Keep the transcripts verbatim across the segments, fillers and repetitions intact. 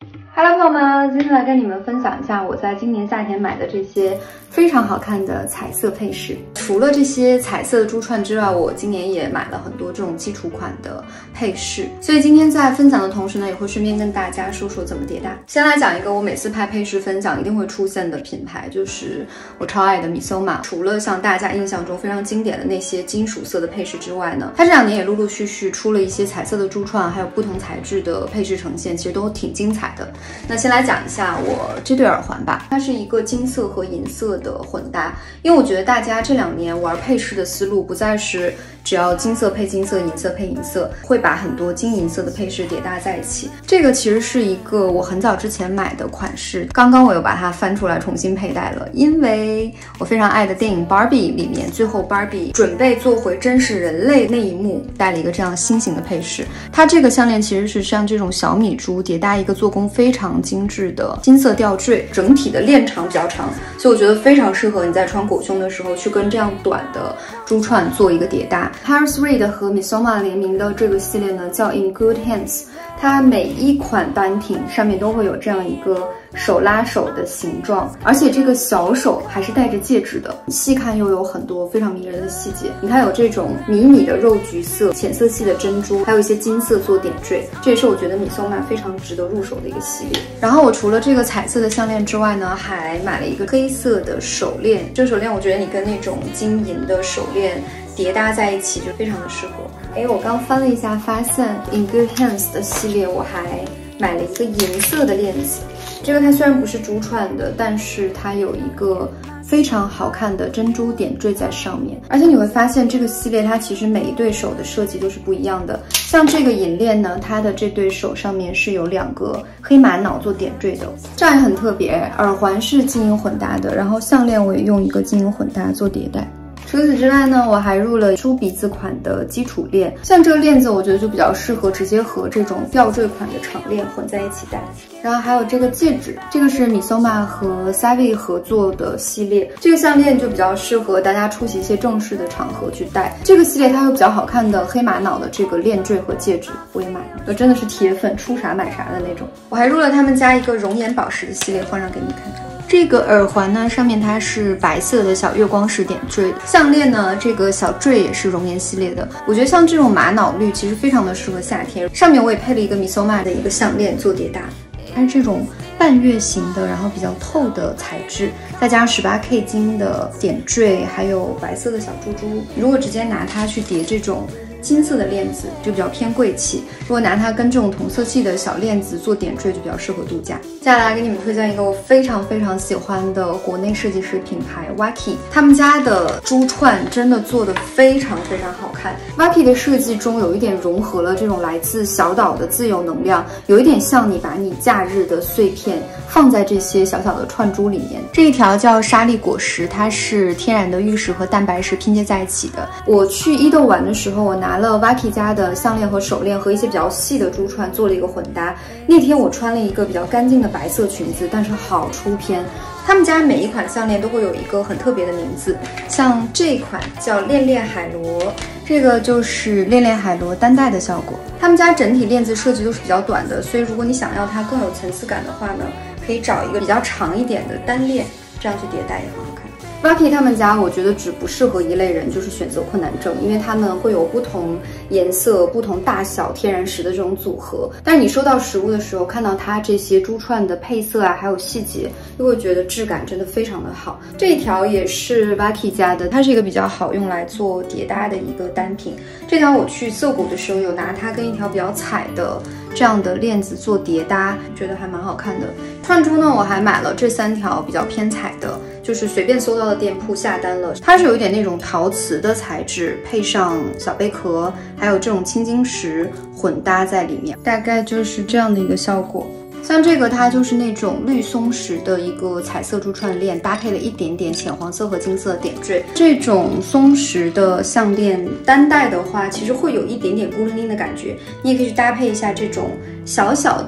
Hello， 朋友们，今天来跟你们分享一下我在今年夏天买的这些非常好看的彩色配饰。除了这些彩色的珠串之外，我今年也买了很多这种基础款的配饰。所以今天在分享的同时呢，也会顺便跟大家说说怎么叠搭。先来讲一个我每次拍配饰分享一定会出现的品牌，就是我超爱的 Missoma。除了像大家印象中非常经典的那些金属色的配饰之外呢，它这两年也陆陆续续出了一些彩色的珠串，还有不同材质的配饰呈现，其实都挺精彩的。那先来讲一下我这对耳环吧，它是一个金色和银色的混搭，因为我觉得大家这两年玩配饰的思路不再是只要金色配金色，银色配银色，会把很多金银色的配饰叠搭在一起。这个其实是一个我很早之前买的款式，刚刚我又把它翻出来重新佩戴了，因为我非常爱的电影 Barbie 里面，最后 Barbie 准备做回真实人类那一幕，戴了一个这样新型的配饰。它这个项链其实是像这种小米珠叠搭一个做工非常精致的金色吊坠，整体的链长比较长，所以我觉得非常适合你在穿裹胸的时候去跟这样短的珠串做一个叠搭。Harris Reed 和 Missoma 联名的这个系列呢叫 In Good Hands， 它每一款单品上面都会有这样一个手拉手的形状，而且这个小手还是戴着戒指的，细看又有很多非常迷人的细节。你看有这种迷你的肉橘色、浅色系的珍珠，还有一些金色做点缀，这也是我觉得 Missoma 非常值得入手的一个系列。然后我除了这个彩色的项链之外呢，还买了一个黑色的手链。这个手链我觉得你跟那种金银的手链叠搭在一起就非常的适合。哎，我刚翻了一下，发现 In Good Hands 的系列我还买了一个银色的链子。这个它虽然不是珠串的，但是它有一个非常好看的珍珠点缀在上面。而且你会发现这个系列它其实每一对手的设计都是不一样的。像这个银链呢，它的这对手上面是有两个黑玛瑙做点缀的，这样也很特别。耳环是金银混搭的，然后项链我也用一个金银混搭做叠带。除此之外呢，我还入了猪鼻子款的基础链，像这个链子我觉得就比较适合直接和这种吊坠款的长链混在一起戴。然后还有这个戒指，这个是 Missoma 和 Savvy 合作的系列，这个项链就比较适合大家出席一些正式的场合去戴。这个系列它有比较好看的黑玛瑙的这个链坠和戒指，我也买了，我真的是铁粉，出啥买啥的那种。我还入了他们家一个熔岩宝石的系列，换上给你看看。这个耳环呢，上面它是白色的小月光石点缀，项链呢，这个小坠也是熔岩系列的。我觉得像这种玛瑙绿其实非常的适合夏天。上面我也配了一个 Missoma 的一个项链做叠搭，它是这种半月形的，然后比较透的材质，再加上 十八K 金的点缀，还有白色的小珠珠。如果直接拿它去叠这种金色的链子就比较偏贵气，如果拿它跟这种同色系的小链子做点缀就比较适合度假。接下来给你们推荐一个我非常非常喜欢的国内设计师品牌 Waki， 他们家的珠串真的做的非常非常好看。Waki 的设计中有一点融合了这种来自小岛的自由能量，有一点像你把你假日的碎片放在这些小小的串珠里面。这一条叫沙粒果实，它是天然的玉石和蛋白石拼接在一起的。我去伊豆玩的时候，我拿拿了 Waki 家的项链和手链和一些比较细的珠串做了一个混搭。那天我穿了一个比较干净的白色裙子，但是好出片。他们家每一款项链都会有一个很特别的名字，像这一款叫恋恋海螺，这个就是恋恋海螺单戴的效果。他们家整体链子设计都是比较短的，所以如果你想要它更有层次感的话呢，可以找一个比较长一点的单链，这样去叠戴也很好看。Waki 他们家我觉得只不适合一类人，就是选择困难症，因为他们会有不同颜色、不同大小天然石的这种组合。但是你收到实物的时候，看到它这些珠串的配色啊，还有细节，又会觉得质感真的非常的好。这一条也是 Waki 家的，它是一个比较好用来做叠搭的一个单品。这条我去涩谷的时候有拿它跟一条比较彩的这样的链子做叠搭，觉得还蛮好看的。串珠呢，我还买了这三条比较偏彩的，就是随便搜到的店铺下单了。它是有一点那种陶瓷的材质，配上小贝壳，还有这种青金石混搭在里面，大概就是这样的一个效果。像这个它就是那种绿松石的一个彩色珠串链，搭配了一点点浅黄色和金色的点缀。这种松石的项链单戴的话，其实会有一点点孤零零的感觉，你也可以去搭配一下这种小小的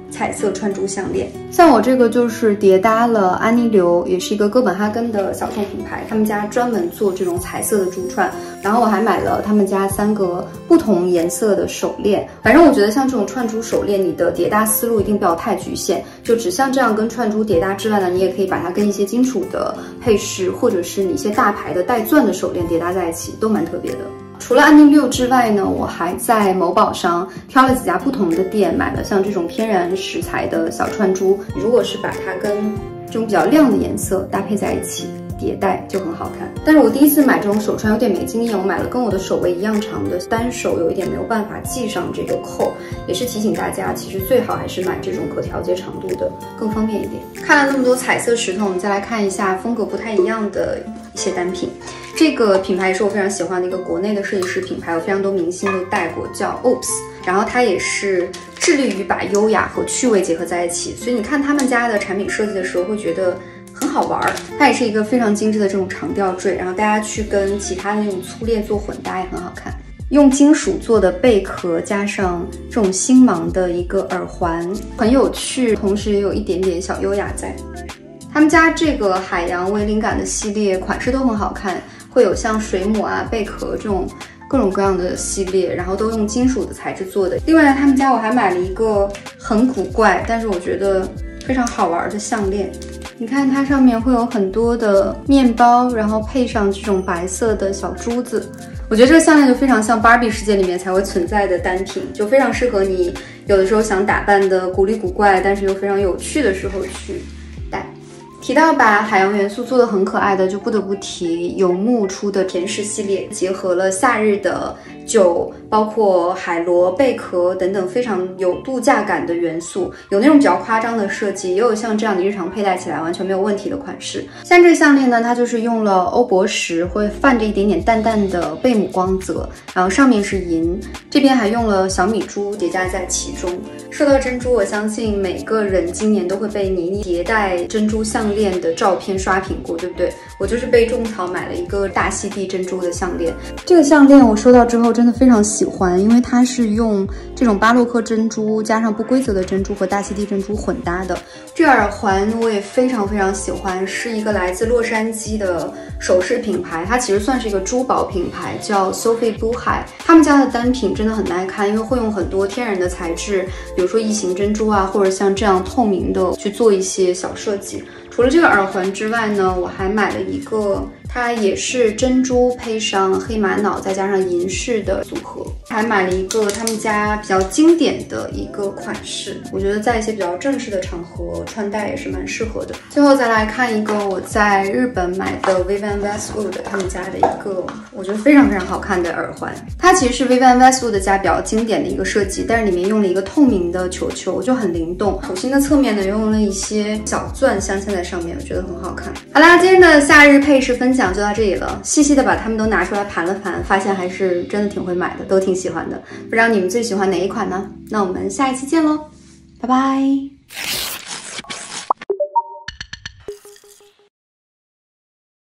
彩色串珠项链。像我这个就是叠搭了安妮流，也是一个哥本哈根的小众品牌，他们家专门做这种彩色的珠串。然后我还买了他们家三个不同颜色的手链。反正我觉得像这种串珠手链，你的叠搭思路一定不要太局限，就只像这样跟串珠叠搭之外呢，你也可以把它跟一些金属的配饰，或者是你一些大牌的带钻的手链叠搭在一起，都蛮特别的。除了安妮六之外呢，我还在某宝上挑了几家不同的店，买了像这种天然石材的小串珠。如果是把它跟这种比较亮的颜色搭配在一起，叠戴就很好看。但是我第一次买这种手串有点没经验，我买了跟我的手围一样长的，单手有一点没有办法系上这个扣，也是提醒大家，其实最好还是买这种可调节长度的，更方便一点。看了那么多彩色石头，我们再来看一下风格不太一样的一些单品。这个品牌也是我非常喜欢的一个国内的设计师品牌，有非常多明星都带过，叫 Oops。然后它也是致力于把优雅和趣味结合在一起，所以你看他们家的产品设计的时候，会觉得很好玩儿。它也是一个非常精致的这种长吊坠，然后大家去跟其他的那种粗链做混搭也很好看。用金属做的贝壳加上这种星芒的一个耳环，很有趣，同时也有一点点小优雅在。他们家这个海洋为灵感的系列款式都很好看，会有像水母啊、贝壳这种各种各样的系列，然后都用金属的材质做的。另外，他们家我还买了一个很古怪，但是我觉得非常好玩的项链。你看它上面会有很多的面包，然后配上这种白色的小珠子。我觉得这个项链就非常像芭比世界里面才会存在的单品，就非常适合你有的时候想打扮的古里古怪，但是又非常有趣的时候去戴。提到把海洋元素做得很可爱的，就不得不提游牧出的甜食系列，结合了夏日的酒，包括海螺、贝壳等等非常有度假感的元素，有那种比较夸张的设计，也有像这样你日常佩戴起来完全没有问题的款式。像这个项链呢，它就是用了欧泊石，会泛着一点点淡淡的贝母光泽，然后上面是银，这边还用了小米珠叠加在其中。说到珍珠，我相信每个人今年都会被妮妮叠戴珍珠项链的照片刷屏过，对不对？我就是被种草买了一个大溪地珍珠的项链。这个项链我收到之后真的非常喜欢，因为它是用这种巴洛克珍珠加上不规则的珍珠和大溪地珍珠混搭的。这个耳环我也非常非常喜欢，是一个来自洛杉矶的首饰品牌，它其实算是一个珠宝品牌，叫 Sophie Buhai。他们家的单品真的很耐看，因为会用很多天然的材质，比如说异形珍珠啊，或者像这样透明的去做一些小设计。除了这个耳环之外呢，我还买了一个，它也是珍珠配上黑玛瑙再加上银饰的组合，还买了一个他们家比较经典的一个款式，我觉得在一些比较正式的场合穿戴也是蛮适合的。最后再来看一个我在日本买的 Vivienne Westwood 他们家的一个我觉得非常非常好看的耳环，它其实是 Vivienne Westwood 家比较经典的一个设计，但是里面用了一个透明的球球，就很灵动。手心的侧面呢用了一些小钻镶嵌在上面，我觉得很好看。好啦，今天的夏日配饰分享就到这里了，细细的把它们都拿出来盘了盘，发现还是真的挺会买的，都挺喜欢的。不知道你们最喜欢哪一款呢？那我们下一期见喽，拜拜。